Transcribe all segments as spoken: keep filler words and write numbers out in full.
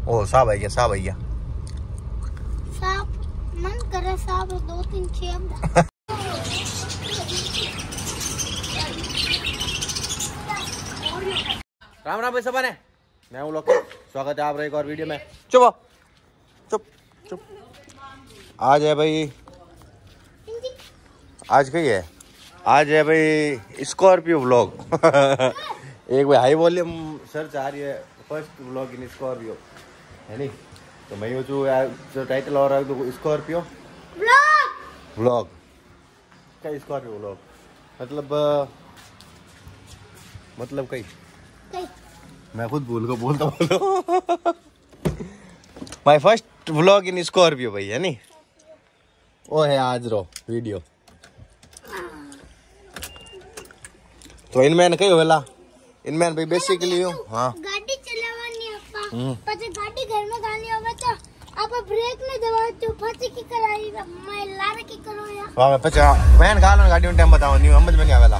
ओ साहब आई गया, साहब आई गया। साहब मन करे साहब दो तीन छह। राम राम भाई सब ने, मैं हूँ लोकेश, स्वागत है आपका एक और वीडियो में। चुप चुप चुप। आज है भाई, आज कही है, आज है भाई स्कॉर्पियो व्लॉग। एक भाई हाई वॉल्यूम सर्च आ रही है, फर्स्ट व्लॉग इन स्कॉर्पियो है नहीं, तो मैं यूँ जो टाइटल और है स्कॉर्पियो व्लॉग। व्लॉग क्या स्कॉर्पियो व्लॉग मतलब मतलब कई मैं खुद भूल को बोलता बोलो। My first vlog in Scorpio भाई है नी, वो है आज रो वीडियो। तो इनमें कई वेला इनमें भाई बेसिकली हाँ गाड़ी चलावानी अपा પછી ગાડી ઘરમાં ગાલી આવે તો આપા બ્રેક ને દબાવ તો ફસી की कराई मैं लार की करो यार। हां मैं पचा वैन गालो गाड़ी में टाइम बताओ नहीं समझ में नहीं आवेला।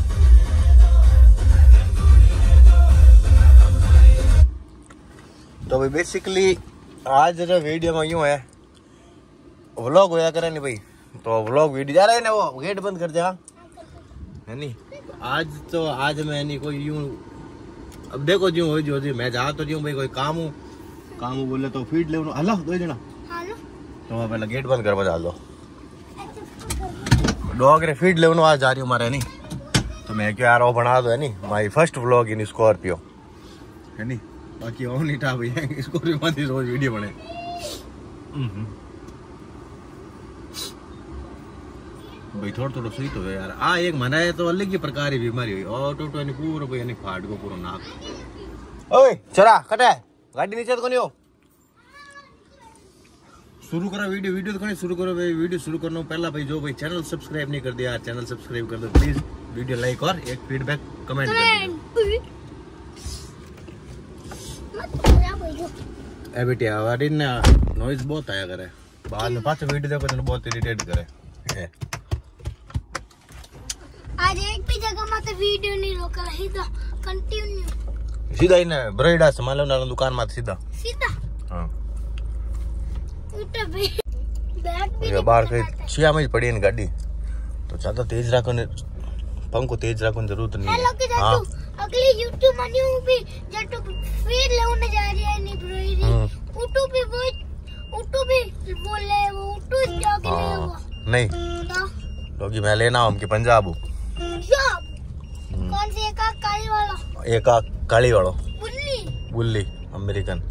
तो भाई बेसिकली आज जो वीडियो में यूं है व्लॉग होया करे नहीं भाई, तो व्लॉग वीडियो जा रहा है ना, वो गेट बंद कर दे है नहीं। आज तो आज मैं नहीं कोई यूं, अब देखो जो हो जो मैं जा तो यूं भाई कोई काम हूँ काम हूँ बोले तो फीड ले हलो दो जना हेलो तो मैं पहले गेट बंद कर बजा दो। डॉग रे फीड ले आज जा रही हूँ मारे नहीं, तो मैं क्यों यार वो बना दो है नहीं my first vlog in Scorpio है नहीं। बाकी और नहीं था भैया, स्कॉर्पियो मत रोज वीडियो बने। भाई थोड़ा थोड़ा सही तो है यार। आ एक मना है तो अलग ही प्रकार की बीमारी हुई ऑटो टो ने पूरा भाई यानी फाट को पूरा नाक। ओए चला कटे गाड़ी नीचे तो नहीं हो, शुरू करो वीडियो वीडियो तो शुरू करो भाई। वीडियो शुरू करना पहला भाई जो भाई चैनल सब्सक्राइब नहीं कर दिया चैनल सब्सक्राइब कर दो प्लीज, वीडियो लाइक और एक फीडबैक कमेंट कर दो। ए बेटी आवाज ना नॉइज बहुत आया करे, बाद में पाछे वीडियो देखो तो बहुत इरिटेट करे है। आज एक भी जगह मत वीडियो नहीं रोका रही तो कंटिन्यू सीधा इन ब्रेडा से मालूम ना दुकान में सीधा सीधा हां उठे बैठ भी ये बाहर के छिया में पड़ी है गाड़ी, तो ज्यादा तेज रखो ने पंखो तेज रखो जरूरत नहीं है। हां अगली YouTube मनी भी जट फिर लेने जा रही है नहीं ब्रो उठो भी वो उठो भी बोले वो उठो जाके ले वो नहीं क्योंकि मैं लेना हूं कि पंजाब पंजाब कौन सी एक काली वाला एक काली वाला बुल्ली बुल्ली अमेरिकन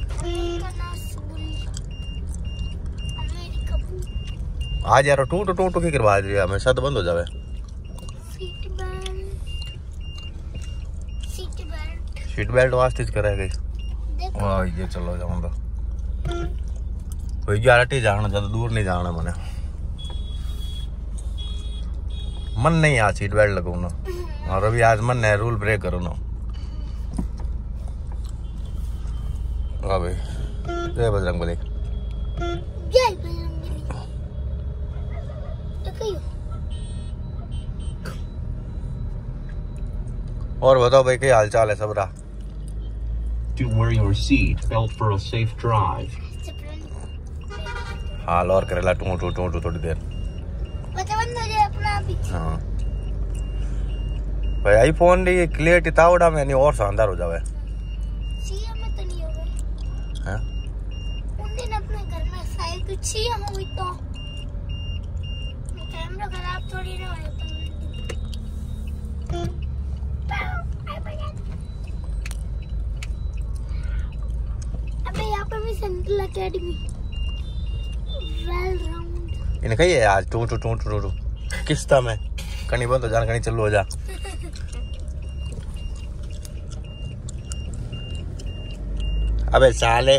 आज यार टू टू टू की करवा दिया मैं सद बंद हो जावे। Seat belt seat belt seat belt वास्ते करे गई। वाह ये चलो जाऊंगा कोई ग्यारह जाना, ज्यादा दूर नहीं जाना मैंने, मन नहीं आज सीट बेल्ट लगाऊ ना, और अभी आज मन है रूल ब्रेक करो ना। हाँ भाई जय बजरंगबली। जय बजरंगबली। तो कहियो और बताओ भाई क्या हाल चाल है सब रहा? To wear your seat belt for a safe drive. हाल और करेला टू टू टू टू थोड़ी देर बच्चा बंद हो जाए अपना अभी। हाँ भाई आईफोन दी क्लियरिटी तावड़ा में नहीं और शानदार हो जावे। सीएम में तो नहीं हो गई हैं उन दिन अपने घर में साइड कुछ सीएम हुई तो कैमरा खराब थोड़ी ना हो। अबे यहाँ पे भी सेंट्रल एकेडमी वेल राउंड इन्हें कही है आज two two two two two किस्ता में कहीं बंद हो जा कहीं चलो हो जा। अबे साले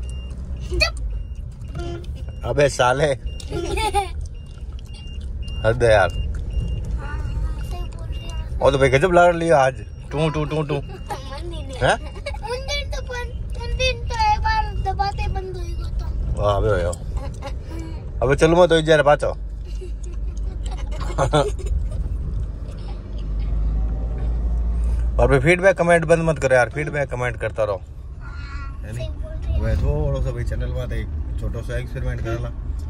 अबे साले हद है यार। और तो भाई गजब लड़ लिया आज टू टू टू टू हैं? उन दिन तो उन दिन तो एक बार दबाते बंद हो गया तो वाह अबे हो अबे चलो मैं तो इधर पाचो। और भी फीडबैक कमेंट बंद मत करो यार, फीडबैक कमेंट करता रहो है नहीं वे थोड़ो सो भाई चैनल में एक छोटो सा एक्सपेरिमेंट करला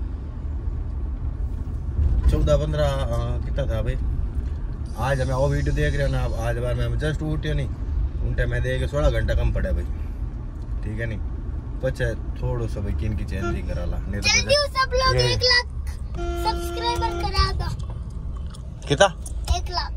चौदह पंद्रह कितना था भाई आज हमें वो वीडियो देख रहे हो ना आज बार मैं जस्ट उठे नहीं उन टाइम मैं देख सोलह घंटा कम पड़ा भाई ठीक है नहीं पचे थोड़ो सा भाई किन की चेंजिंग कराला नहीं तो जल्दी सब लोग एक लाख सब्सक्राइबर करा दो कितना एक लाख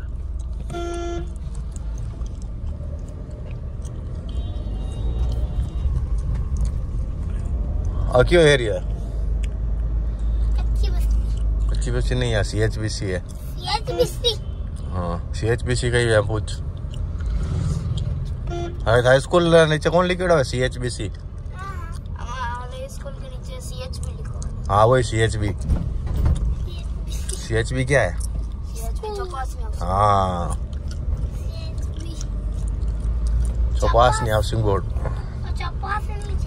और क्यों एरिया अच्छी बस्ती अच्छी बस्ती नहीं है सी एच बी सी है सीएचबीसी हाँ सी एच बी सी का ही है पूछ हाई स्कूल नीचे कौन लिखेड़ा है सी एच बी सी हमारे स्कूल के नीचे सीएचबी लिखा हाँ वही C H B C H B क्या है सीएचबी चौपास में हाँ चौपास नहीं हाउसिंग बोर्ड अच्छा पास में नीचे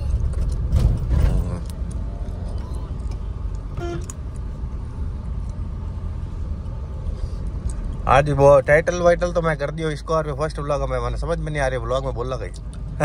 आज वो टाइटल वाइटल तो मैं कर दियो इसको और फर्स्ट व्लॉग में मैंने समझ में नहीं आ रही व्लॉग में बोलना कहीं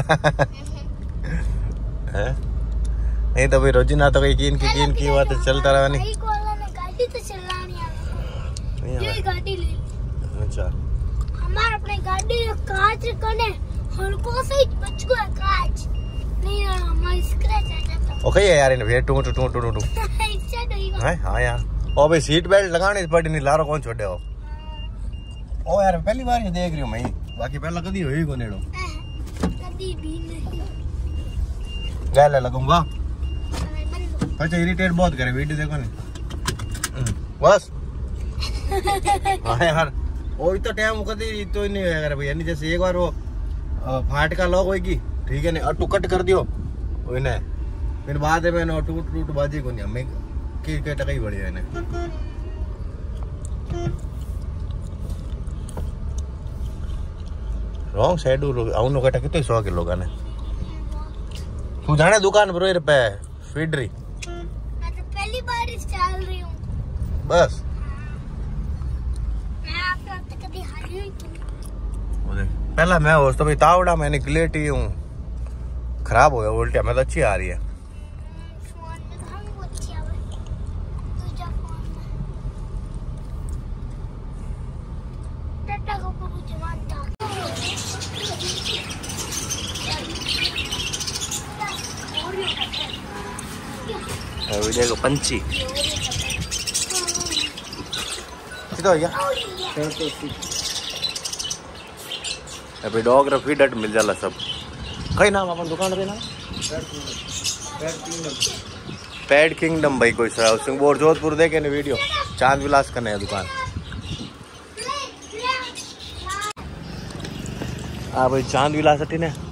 नहीं तो भाई रोजिना तो कहीं कीन की कीन की बात चलता रहा नहीं गाड़ी तो चलानी है ये गाड़ी ले ली अच्छा हमारे अपने गाड़ी कांच कने हल्को से बच गया कांच नहीं हमारा स्क्रैच आ जाता ओके यार in wait two two two two two इससे नहीं है हां यार ओ भाई सीट बेल्ट लगानी पड़ी नहीं लारो कौन छोड़े हो ओ यार पहली बार ये देख रही हूं मैं बाकी पहला कदी होई कोनेड़ो कभी भी नहीं गाल लगूंगा अरे बंद अच्छा इरिटेट बहुत करे वीडियो देखो नहीं बस हाँ यार वो तो टाइम कदी तो नहीं होया करे भैया नहीं जैसे एक बार वो फाट का लॉक होगी ठीक है नहीं अटू कट कर दियो वही ने फिर बाद में ना टूट टूट बाजी को नहीं हमें की के टकई बढ़िया है ने रॉन्ग साइड आउनो कटा कितने सौ किलो का ने तू जाने दुकान पर पे फीडरी मैं तो पहली बार इस चल रही हूँ बस मैं आपके अब तक कभी हारी हुई मुझे पहला मैं हो तो भाई तावड़ा मैंने क्लियरिटी हूँ खराब हो गया उल्टिया मैं तो अच्छी आ रही है फोन में तो हम बहुत अच्छी आवाज दूसरा फोन में टाटा को पूरा जवान था वीडियो को पंची कितना हो गया अभी डॉग रा फीड हट मिल जाला सब कई नाम अपन दुकान पे ना पैड किंगडम भाई कोई सा हाउसिंग बोर्ड जोधपुर देखे ने वीडियो चांद विलास का नया दुकान आ भाई चांद विलास हटी ने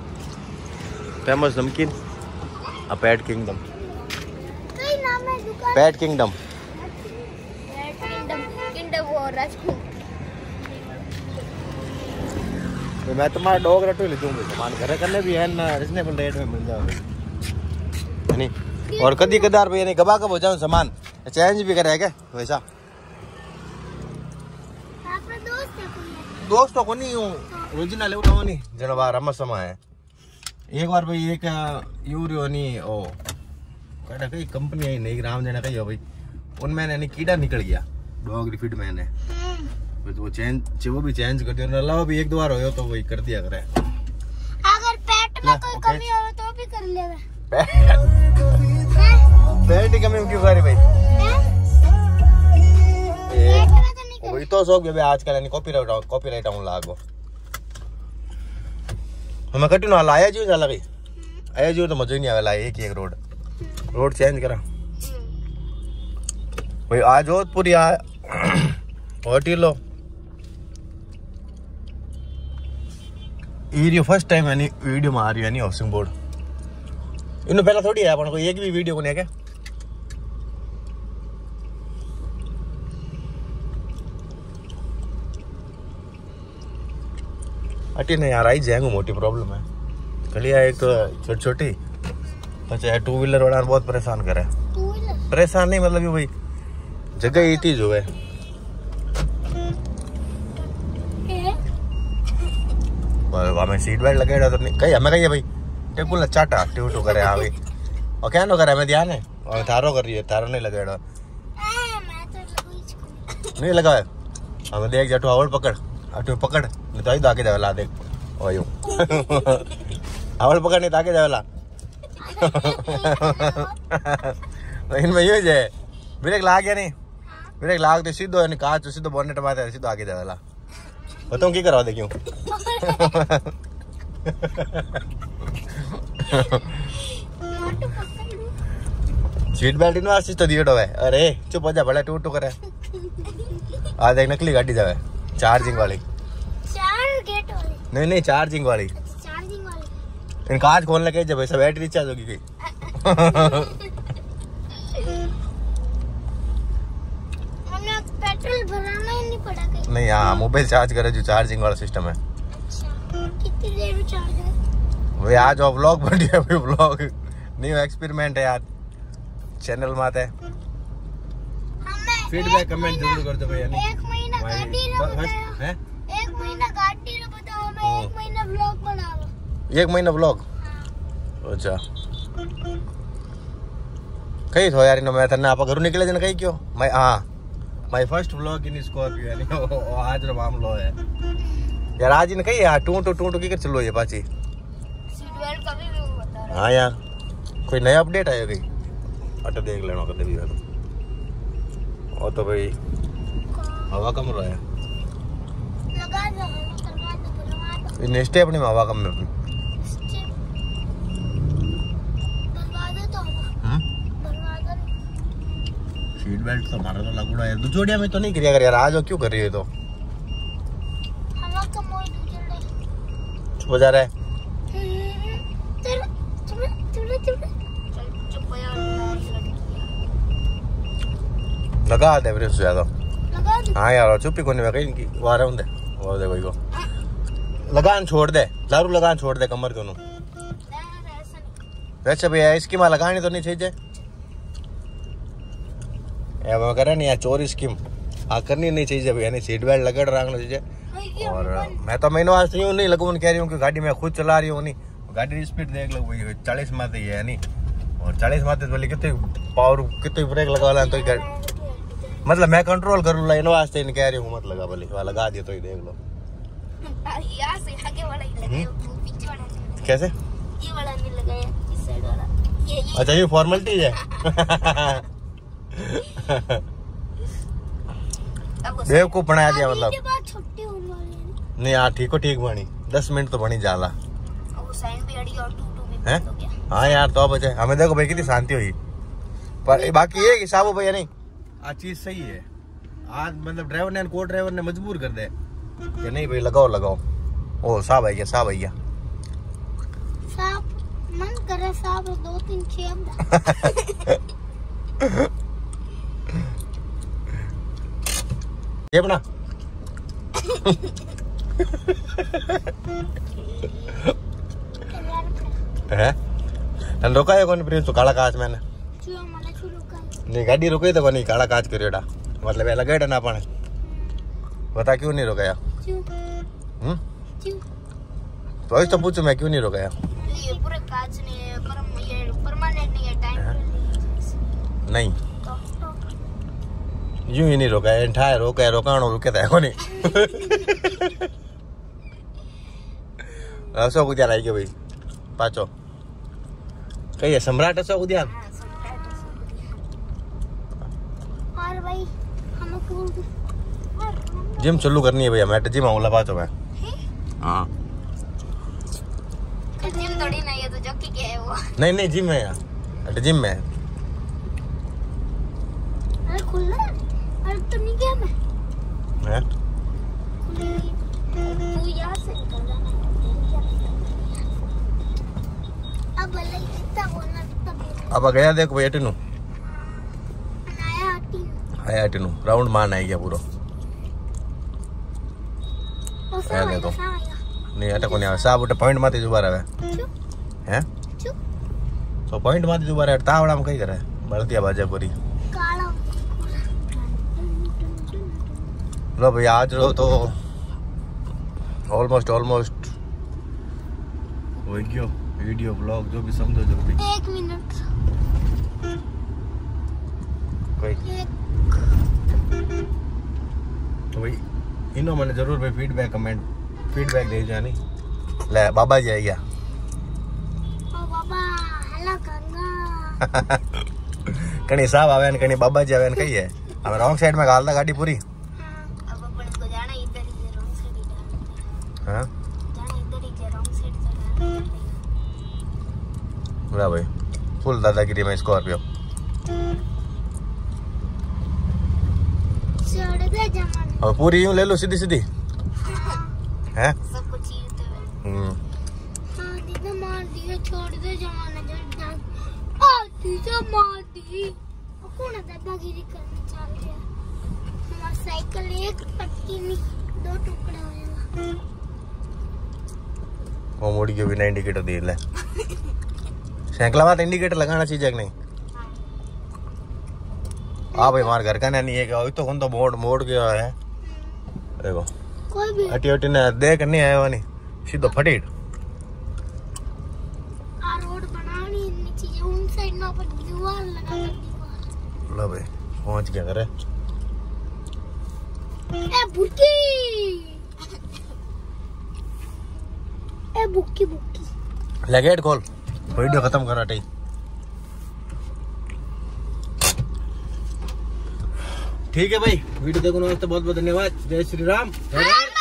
फेमस नमकीन आ पैड किंगडम कई नाम है दुकान पैड किंगडम किंगडम किंगडम वो राजपूत तो मैं तुम्हारा डॉग रटो ले दूंगा सामान घर करने भी है ना रिजनेबल रेट में मिल जाओगे नहीं और कदी कदार भाई नहीं कबा कब हो जाओ सामान चेंज भी करे क्या वैसा आपका दोस्त है कोई दोस्तों को नहीं हूँ ओरिजिनल है वो नहीं जरा बार रमत समा है एक बार भाई एक यूरियो नहीं ओ कहता कई कंपनी आई नहीं राम देना कही हो भाई उनमें नहीं कीड़ा निकल गया डॉग रिफीड मैंने तो वो चेंज वो भी चेंज कर दिया अलावा भी एक दो बार हो तो वही कर दिया करे अगर पेट में कोई कमी हो तो भी कर लेगा पेट की कमी क्यों करे भाई पेट में तो नहीं वही तो शौक है आजकल यानी कॉपीराइट कॉपीराइट आऊं लागो हमें कटी ना लाया जी जाला भाई आया जी तो मजा ही नहीं आवे लाया एक ही एक रोड रोड चेंज करा भाई आज जोधपुर या होटल लो वीडियो फर्स्ट टाइम यानी वीडियो में आ रही है यानी हाउसिंग बोर्ड इन्होंने पहला थोड़ी है अपन को एक भी वीडियो को नहीं है क्या अटी नहीं यार आई जाएंगे मोटी प्रॉब्लम है कलिया एक तो छोटी छोटी अच्छा टू व्हीलर वाला बहुत परेशान करे टू व्हीलर परेशान नहीं मतलब ये भाई जगह इतनी जो है हमें सीट बेल्ट लगेगा तो नहीं कहीं हमें कही है भाई टेकुल चाटा टू टू करे आवी और क्या नो करे मैं ध्यान है और थारो कर रही है थारो नहीं लगाएड़ा ए मैं तो लगू इसको नहीं लगाए हमें देख जाटू आवल पकड़ अटू पकड़ नहीं तो आई तो आगे जावेला देख ओ यूं आवल पकड़ नहीं तो आगे जावेला इनमें यूं जे ब्रेक लाग गया नहीं ब्रेक लाग दे सीधो है काच सीधो बोनेट मारे सीधो आगे जावेला बताऊं की कराओ देखियो सीट बेल्ट इन वास्ते तो दियो है अरे चुप हो जा भला टू टू करे आज एक नकली गाड़ी जावे चार्जिंग वाली चार गेट वाली नहीं नहीं चार्जिंग वाली चार्जिंग वाली इन कांच खोलने के जब ऐसा बैटरी चार्ज होगी गई हमने पेट्रोल भराना ही नहीं पड़ा कहीं नहीं हाँ मोबाइल चार्ज करे जो चार्जिंग वाला सिस्टम है अच्छा कितनी देर में चार्ज है भाई आज और व्लॉग बन गया भाई व्लॉग न्यू एक्सपेरिमेंट है यार चैनल में है फीडबैक कमेंट जरूर कर दो भैया एक महीना गाड़ी रो बताया हैं एक महीना गाड़ी रो बताओ हमें एक महीना व्लॉग बनाओ एक महीना व्लॉग अच्छा कहीं थो यार इन मैं तने आप घर निकले जन कहीं क्यों मैं हाँ my first vlog in Scorpio यानी आज रो मामलो है यार आज इन कहीं यार टू टू टू टू की कर चलो ये पाची सीट बेल्ट का भी बता रहा हाँ यार कोई नया अपडेट आया कहीं अट देख लेना कदे भी यार और तो भाई हवा कम रहा है लगा दो करवा दो करवा दो इन स्टेप नहीं में हवा कम में स्टेप बनवा दो तो हम्म बनवा दो सीट बेल्ट तो हमारा तो लगुड़ा है दुचोड़िया में तो नहीं करिया कर यार आज क्यों कर रही है तो हवा कम हो चल चुप हो जा रहा है चल चुप चुप चुप चुप यार लगा दे फिर उससे ज्यादा लगा दो हाँ यार चुप ही कोने में कहीं की वार होंदे और दे कोई को लगान छोड़ दे दारू लगान छोड़ दे कमर दोनों वैसे भैया इसकी मां लगानी तो नहीं चाहिए ये मैं करे नहीं यार चोरी स्कीम हाँ करनी नहीं चाहिए भैया नहीं सीट बेल्ट लगा रखना चाहिए और मैं तो महीनों आज यूँ नहीं लगून कह रही हूँ कि गाड़ी में खुद चला रही हूँ नहीं गाड़ी स्पीड देख लो भाई चालीस माते ही है नहीं और चालीस माते बोले कितने पावर कितने ब्रेक लगा वाला तो मतलब मैं कंट्रोल करूँ इन वास्ते इन कह रही हूँ मत लगा बोले वाला लगा दिया तो ही देख लो यहाँ से आगे वाला ही लगाया पीछे वाला कैसे ये वाला नहीं लगाया इस साइड वाला ये ये अच्छा ये फॉर्मेलिटी है देव को बनाया दिया मतलब के बाद छुट्टी होने वाली है नहीं यार ठीक हो ठीक बनी दस मिनट तो बनी जाला वो साइन भी अड़ी और टू टू भी हैं हो गया हाँ यार तो बचे हमें देखो भाई कितनी शांति हुई पर बाकी ये हिसाब हो भैया नहीं आज चीज सही है आज मतलब ड्राइवर ने को ड्राइवर ने मजबूर कर दे कि नहीं भाई लगाओ लगाओ ओ साहब आई गया साहब आई गया साहब मन करे साहब दो तीन छह ये बना है तन रोका है कौन प्रिंस तो काला काच मैंने जो हमारा शुरू कर नहीं गाड़ी रुकी तो नहीं काला काच करियोड़ा मतलब लगाएड़ा ना पाने बता क्यों नहीं रोकाया क्यों हम्म क्यों तो ऐसे तो पूछो मैं क्यों नहीं रोकाया ये पूरे कांच ने परम ये परमानेंट नहीं है टाइम नहीं तो तो यूं ही नहीं रोकाया इंठाए रोका रोकाणो रुके था कोनी अशोक उद्यान आई गयो भाई पाचो कही है सम्राट अशोक उद्यान और भाई हम को जिम चालू करनी है भैया मैं जिम आऊंगा पाचो मैं हाँ जिम थोड़ी नहीं है तो जॉकी क्या है वो नहीं नहीं जिम है यार जिम में अरे खुला अरे तो नहीं गया मैं है तू यहाँ से निकल जाना अब भले कितना बोलना तब अब गया देखो भैया टिनू आया आटी आया टिनू राउंड मान आई गया पूरा ओसा है देखो आया नहीं अटक नहीं आवे साहब उठे पॉइंट माते जुबार आवे हैं चुप तो पॉइंट माते जुबार आवे तावड़ा में कई करे बळतिया बाजे पूरी काला लो भैया आज रो तो ऑलमोस्ट ऑलमोस्ट हो गयो वीडियो ब्लॉग जो भी समझो जल्दी। एक मिनट कोई एक तो भाई इनो मैंने जरूर भाई फीडबैक कमेंट फीडबैक दे जानी ले बाबा जी आ गया ओ बाबा हेलो गंगा कहीं साहब आवे न कहीं बाबा जी आवे न कही है हमें रॉन्ग साइड में गाल दा गाड़ी पूरी। अब अपन को जाना इधर ही रॉन्ग साइड ही डाल हां जाना इधर ही रॉन्ग साइड से डाल ला भाई फुल दादागिरी में स्कॉर्पियो छोड़ दे जमाने और पूरी यूं ले लो सीधी सीधी हैं सब कुछ ही तो हम्म हां दीदी मार दिया छोड़ दे जमाने जब डाल आ दीदी मार दी कौन दादागिरी करने चल गया हमारा साइकिल एक पट्टी में दो टुकड़ा हो जाएगा वो मुड़ के बिना इंडिकेटर दे ले साइकिल में इंडिकेटर लगाना चाहिए कि नहीं हाँ भाई हमारे घर का नहीं है क्या तो कौन तो मोड़ मोड़ गया है देखो कोई भी अटी अटी ने देख नहीं आया वानी सीधो फटीट आ रोड बनानी इतनी चीजें उन साइड ना पर दीवार लगा कर दीवार लो भाई पहुंच गया करे ए बुक्की ए बुक्की बुक्की ले गेट खोल वीडियो खत्म करा टी ठीक है भाई वीडियो देखने वास्ते बहुत बहुत धन्यवाद जय श्री राम।